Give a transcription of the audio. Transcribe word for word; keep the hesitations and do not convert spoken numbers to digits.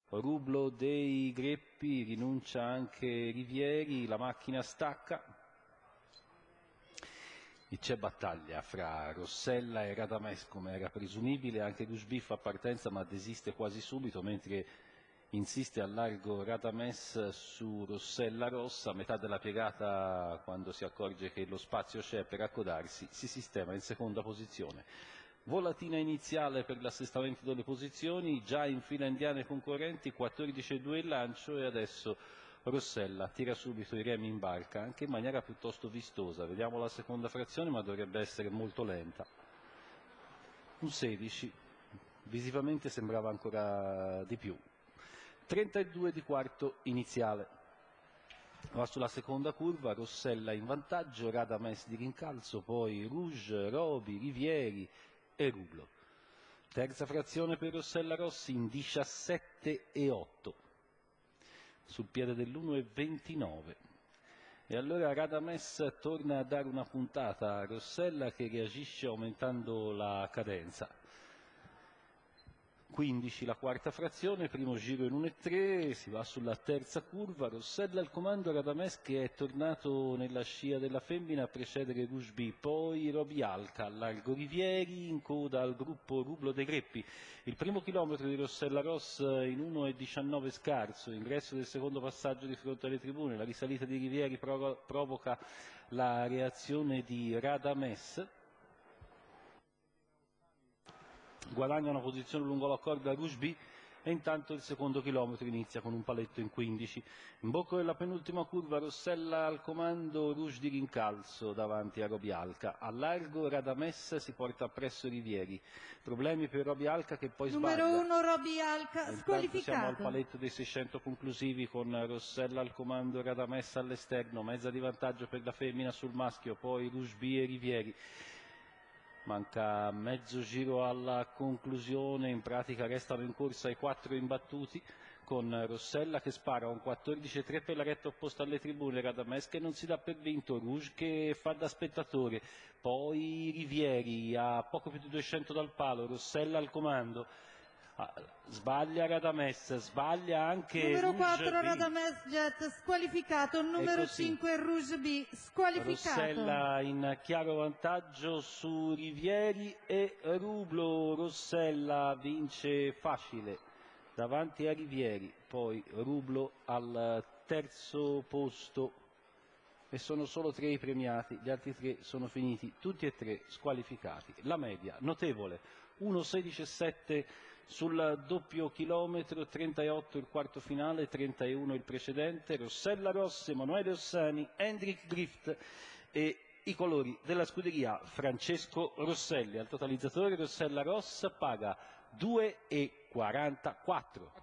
Rublo dei Greppi, rinuncia anche Rivieri, la macchina stacca e c'è battaglia fra Rossella e Radames, come era presumibile. Anche Rusby fa partenza ma desiste quasi subito, mentre insiste a largo Radames su Rossella Rossa. A metà della piegata, quando si accorge che lo spazio c'è per accodarsi, si sistema in seconda posizione. Volatina iniziale per l'assestamento delle posizioni, già in fila indiane concorrenti, quattordici e due il lancio, e adesso Rossella tira subito i remi in barca, anche in maniera piuttosto vistosa. Vediamo la seconda frazione, ma dovrebbe essere molto lenta. Un sedici, visivamente sembrava ancora di più. trentadue di quarto iniziale. Va sulla seconda curva, Rossella in vantaggio, Radames di rincalzo, poi Rouge, Robi, Rivieri e Rublo. Terza frazione per Rossella Rossi in diciassette e otto, sul piede dell'uno e ventinove. E allora Radames torna a dare una puntata a Rossella, che reagisce aumentando la cadenza. quindici la quarta frazione, primo giro in uno e tre, si va sulla terza curva, Rossella al comando, Radames che è tornato nella scia della femmina a precedere Rusby, poi Robialca, a largo Rivieri, in coda al gruppo Rublo dei Greppi. Il primo chilometro di Rossella Ross in uno e diciannove scarso, ingresso del secondo passaggio di fronte alle tribune, la risalita di Rivieri provo- provoca la reazione di Radames. Guadagna una posizione lungo la corda Rusby e intanto il secondo chilometro inizia con un paletto in quindici. In bocca della penultima curva, Rossella al comando, Rouge di rincalzo davanti a Robialca. A largo Radames si porta appresso Rivieri. Problemi per Robialca, che poi Numero sbaglia. uno Robialca, Intanto squalificato. siamo al paletto dei seicento conclusivi, con Rossella al comando, Radames all'esterno, mezza di vantaggio per la femmina sul maschio, poi Rusby e Rivieri. Manca mezzo giro alla conclusione, in pratica restano in corsa i quattro imbattuti, con Rossella che spara un quattordici e tre per la retta opposta alle tribune, Radames che non si dà per vinto, Rouge che fa da spettatore, poi Rivieri a poco più di duecento dal palo, Rossella al comando. Ah, sbaglia Radames, sbaglia anche Numero Rouge quattro B. Radames Jet, squalificato. Numero così. cinque Rouge B, squalificato. Rossella in chiaro vantaggio su Rivieri e Rublo. Rossella vince facile davanti a Rivieri, poi Rublo al terzo posto, e sono solo tre i premiati, gli altri tre sono finiti tutti e tre squalificati. La media notevole, uno sedici e sette sul doppio chilometro, trenta e otto il quarto finale, trenta e uno il precedente. Rossella Ross, Emanuele Ossani, Hendrik Drift e i colori della scuderia Francesco Rosselli. Al totalizzatore Rossella Ross paga due e quarantaquattro.